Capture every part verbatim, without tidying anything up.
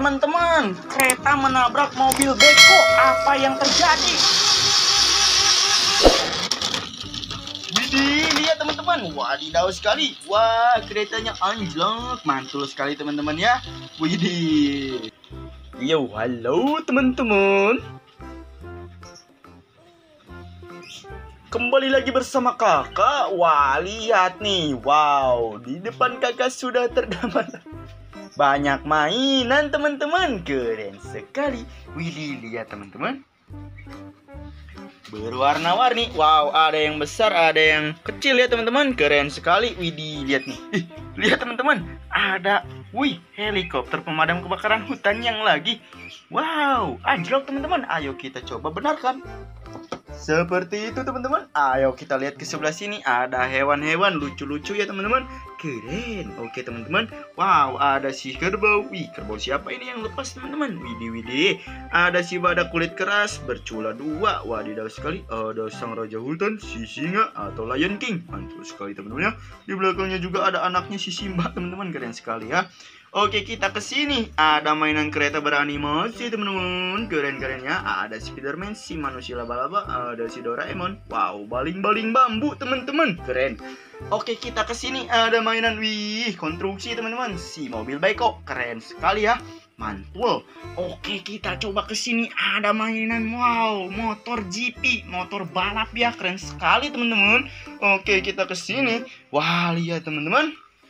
teman-teman, kereta menabrak mobil beko. Apa yang terjadi? Widih, lihat teman-teman. Wadidaw sekali. Wah, keretanya anjlok. Mantul sekali teman-teman ya. Widih. Yo, halo teman-teman. Kembali lagi bersama kakak. Wah, lihat nih. Wow, di depan kakak sudah terdapat banyak mainan teman-teman. Keren sekali. Widih, lihat teman-teman. Berwarna-warni. Wow, ada yang besar, ada yang kecil ya teman-teman. Keren sekali. Widih, lihat nih. Ih, lihat teman-teman. Ada, wih, helikopter pemadam kebakaran hutan yang lagi. Wow, anjlok teman-teman. Ayo kita coba benarkan. Seperti itu teman-teman. Ayo kita lihat ke sebelah sini. Ada hewan-hewan lucu-lucu ya teman-teman. Keren. Oke teman-teman. Wow, ada si kerbau. Wih, kerbau siapa ini yang lepas teman-teman? Widih, widih. Ada si badak kulit keras bercula dua. Wadidaw sekali. Ada sang raja hutan, si singa atau Lion King. Mantul sekali teman-teman ya. Di belakangnya juga ada anaknya si Simba teman-teman. Keren sekali ya. Oke, kita ke sini. Ada mainan kereta beranimasi teman-teman. Keren-keren ya. Ada Spiderman, si manusia laba-laba, ada si Doraemon. Wow, baling-baling bambu teman-teman. Keren. Oke, kita ke sini. Ada mainan, wih, konstruksi teman-teman. Si mobil beko. Keren sekali ya. Mantul. Oke, kita coba ke sini. Ada mainan, wow, motor G P, motor balap ya. Keren sekali teman-teman. Oke, kita ke sini. Wah, lihat teman-teman.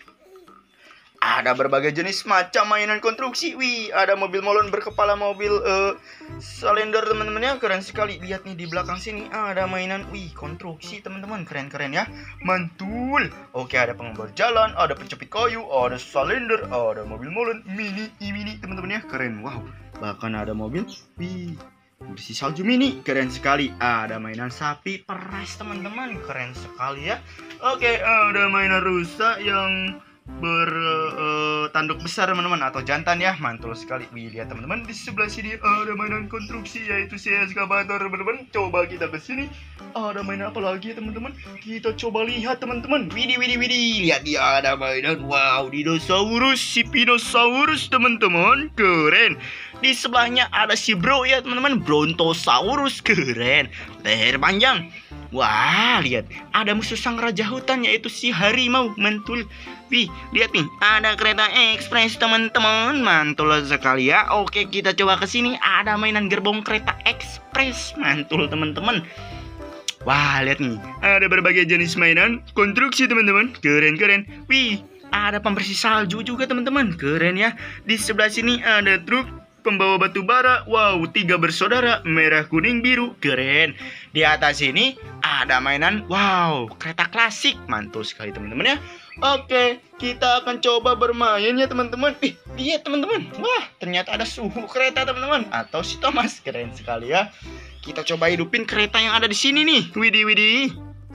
Ada berbagai jenis macam mainan konstruksi. Wih, ada mobil molen berkepala mobil uh, silinder teman-teman ya. Keren sekali. Lihat nih di belakang sini ada mainan, wih, konstruksi teman-teman. Keren-keren ya. Mantul. Oke, ada pengembara jalan, ada penjepit kayu, ada silinder, ada mobil molen mini, mini teman-teman ya. Keren. Wow. Bahkan ada mobil, wih, bersih salju mini. Keren sekali. Ada mainan sapi peras teman-teman. Keren sekali ya. Oke, ada mainan rusa yang bertanduk uh, besar teman-teman, atau jantan ya. Mantul sekali. Wih, lihat teman-teman, di sebelah sini ada mainan konstruksi yaitu si eskavator teman-teman. Coba kita ke sini. Ada mainan apa lagi teman-teman? Kita coba lihat teman-teman. Widih, widih, widih. Lihat dia, ada mainan, wow, dinosaurus, si Pinosaurus teman-teman. Keren. Di sebelahnya ada si bro ya teman-teman, Brontosaurus. Keren. Leher panjang. Wah, lihat, ada musuh sang raja hutan yaitu si harimau. Mantul. Wih, lihat nih, ada kereta ekspres teman-teman. Mantul sekali ya. Oke, kita coba ke sini. Ada mainan gerbong kereta ekspres. Mantul teman-teman. Wah, lihat nih, ada berbagai jenis mainan konstruksi teman-teman. Keren-keren. Wih, ada pembersih salju juga teman-teman. Keren ya. Di sebelah sini ada truk pembawa batu bara. Wow, tiga bersaudara, merah, kuning, biru. Keren. Di atas ini ada mainan, wow, kereta klasik. Mantul sekali teman-teman ya. Oke, kita akan coba bermain ya teman-teman. Ih, lihat teman-teman. Wah, ternyata ada suhu kereta teman-teman, atau si Thomas. Keren sekali ya. Kita coba hidupin kereta yang ada di sini nih. Widih, widih.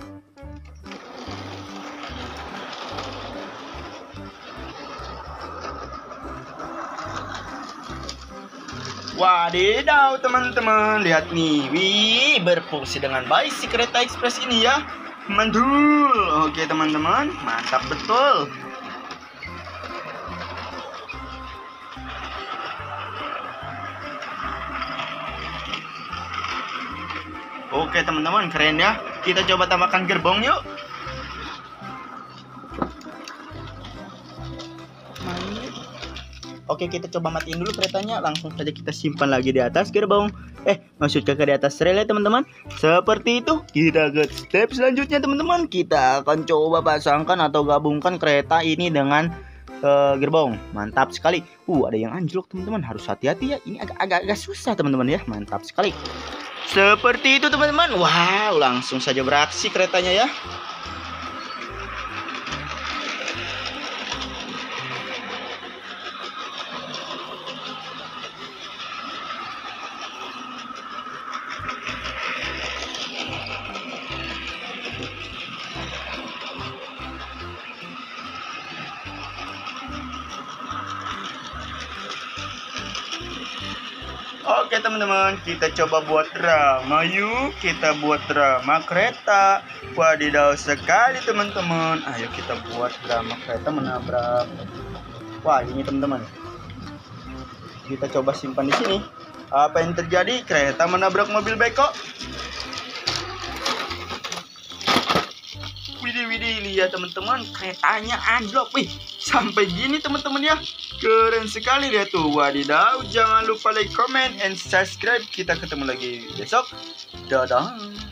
Wadidaw teman-teman, lihat nih, wih, berfungsi dengan baik si kereta ekspres ini ya. Mantul. Oke teman-teman, mantap betul. Oke teman-teman, keren ya. Kita coba tambahkan gerbong yuk. Oke, kita coba matiin dulu keretanya. Langsung saja kita simpan lagi di atas gerbong. Eh, maksudnya ke di atas rel ya teman-teman. Seperti itu. Kita ke step selanjutnya teman-teman. Kita akan coba pasangkan atau gabungkan kereta ini dengan uh, gerbong. Mantap sekali. Uh, ada yang anjlok teman-teman. Harus hati-hati ya. Ini agak-agak susah teman-teman ya. Mantap sekali. Seperti itu teman-teman. Wow, langsung saja beraksi keretanya ya. Oke teman-teman, kita coba buat drama yuk. Kita buat drama kereta. Wadidaw sekali teman-teman. Ayo kita buat drama kereta menabrak. Wah, ini teman-teman. Kita coba simpan di sini. Apa yang terjadi? Kereta menabrak mobil beko. Widih, widih, lihat teman-teman, keretanya anjlok. Wih, sampai gini teman-teman ya. Keren sekali, lihat tuh. Wadidaw, jangan lupa like, comment, and subscribe. Kita ketemu lagi besok. Dadah.